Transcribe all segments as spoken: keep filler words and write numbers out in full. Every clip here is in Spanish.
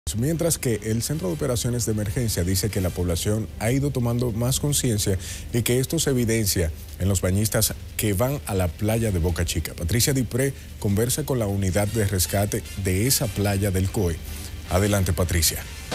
Mientras que el Centro de Operaciones de Emergencia dice que la población ha ido tomando más conciencia y que esto se evidencia en los bañistas que van a la playa de Boca Chica. Patricia Dipré conversa con la unidad de rescate de esa playa del C O E. Adelante, Patricia.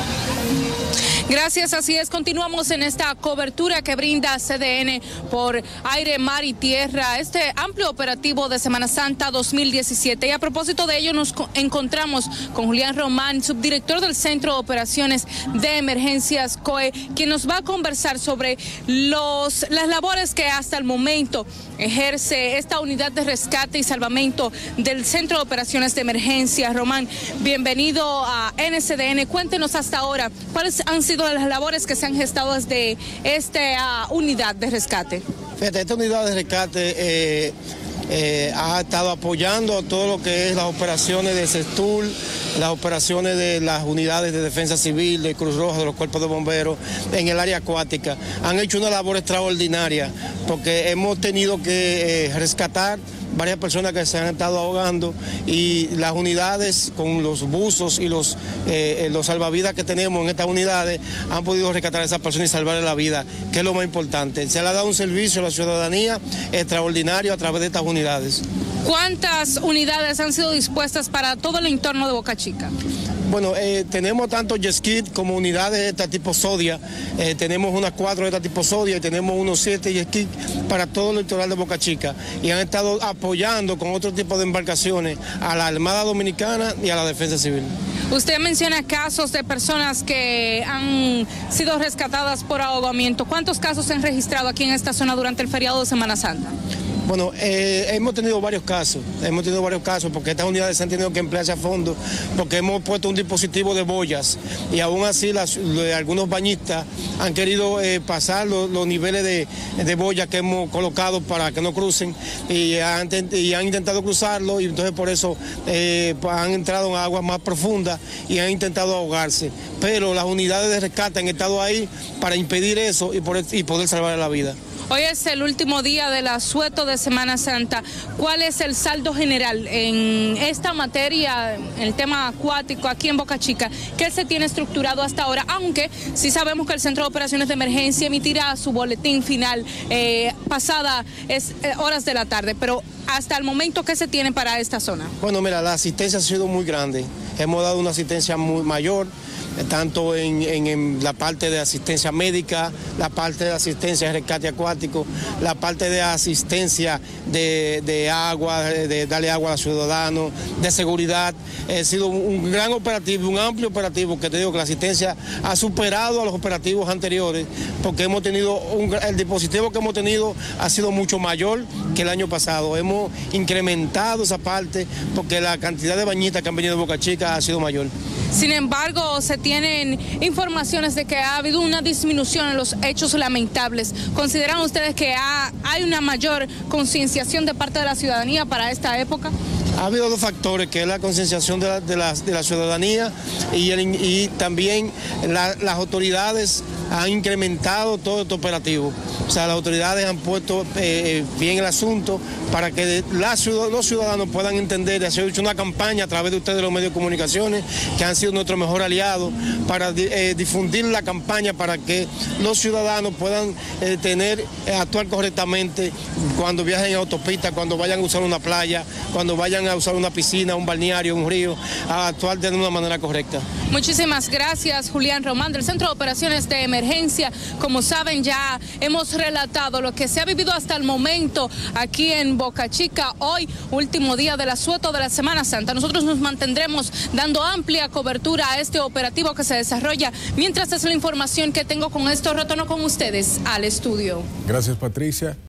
Gracias, así es. Continuamos en esta cobertura que brinda C D N por aire, mar y tierra, este amplio operativo de Semana Santa dos mil diecisiete. Y a propósito de ello nos encontramos con Julián Román, subdirector del Centro de Operaciones de Emergencias C O E, quien nos va a conversar sobre los, las labores que hasta el momento ejerce esta unidad de rescate y salvamento del Centro de Operaciones de Emergencias. Román, bienvenido a N C D N. Cuéntenos hasta ahora cuáles han sido las labores que se han gestado desde esta uh, unidad de rescate. Fíjate, esta unidad de rescate eh, eh, ha estado apoyando todo lo que es las operaciones de CESTUR, las operaciones de las unidades de defensa civil, de Cruz Roja, de los cuerpos de bomberos en el área acuática. Han hecho una labor extraordinaria porque hemos tenido que eh, rescatar varias personas que se han estado ahogando y las unidades con los buzos y los, eh, los salvavidas que tenemos en estas unidades han podido rescatar a esas personas y salvarle la vida, que es lo más importante. Se le ha dado un servicio a la ciudadanía extraordinario a través de estas unidades. ¿Cuántas unidades han sido dispuestas para todo el entorno de Boca Chica? Bueno, eh, tenemos tanto jet ski como unidades de este tipo Sodia, eh, tenemos unas cuatro de este tipo Sodia y tenemos unos siete jet ski para todo el litoral de Boca Chica y han estado apoyando con otro tipo de embarcaciones a la Armada Dominicana y a la Defensa Civil. Usted menciona casos de personas que han sido rescatadas por ahogamiento. ¿Cuántos casos se han registrado aquí en esta zona durante el feriado de Semana Santa? Bueno, eh, hemos tenido varios casos, hemos tenido varios casos porque estas unidades se han tenido que emplearse a fondo porque hemos puesto un dispositivo de boyas y aún así las, algunos bañistas han querido eh, pasar los, los niveles de, de boyas que hemos colocado para que no crucen y han, y han intentado cruzarlo y entonces por eso eh, han entrado en aguas más profundas y han intentado ahogarse. Pero las unidades de rescate han estado ahí para impedir eso y, por, y poder salvar la vida. Hoy es el último día del asueto de Semana Santa. ¿Cuál es el saldo general en esta materia, en el tema acuático aquí en Boca Chica? ¿Qué se tiene estructurado hasta ahora? Aunque sí sabemos que el Centro de Operaciones de Emergencia emitirá su boletín final eh, pasada es, eh, horas de la tarde, pero hasta el momento, ¿qué se tiene para esta zona? Bueno, mira, la asistencia ha sido muy grande. Hemos dado una asistencia muy mayor, tanto en, en, en la parte de asistencia médica, la parte de asistencia de rescate acuático, la parte de asistencia de, de agua, de, de darle agua a los ciudadanos, de seguridad. Ha sido un gran operativo, un amplio operativo, que te digo que la asistencia ha superado a los operativos anteriores, porque hemos tenido, un, el dispositivo que hemos tenido ha sido mucho mayor que el año pasado. Hemos incrementado esa parte porque la cantidad de bañistas que han venido de Boca Chica ha sido mayor. Sin embargo, se tienen informaciones de que ha habido una disminución en los hechos lamentables. ¿Consideran ustedes que ha, hay una mayor concienciación de parte de la ciudadanía para esta época? Ha habido dos factores, que es la concienciación de la, de la, de la ciudadanía y, el, y también la, las autoridades han incrementado todo este operativo. O sea, las autoridades han puesto eh, bien el asunto para que la, los ciudadanos puedan entender. Se ha hecho una campaña a través de ustedes, los medios de comunicaciones, que han sido nuestro mejor aliado, para eh, difundir la campaña para que los ciudadanos puedan eh, tener, eh, actuar correctamente cuando viajen en autopista, cuando vayan a usar una playa, cuando vayan a usar una piscina, un balneario, un río, a actuar de una manera correcta. Muchísimas gracias, Julián Román, del Centro de Operaciones de Emergencia. Como saben, ya hemos relatado lo que se ha vivido hasta el momento aquí en Boca Chica. Hoy, último día del asueto de la Semana Santa. Nosotros nos mantendremos dando amplia cobertura a este operativo que se desarrolla. Mientras es la información que tengo con esto, retorno con ustedes al estudio. Gracias, Patricia.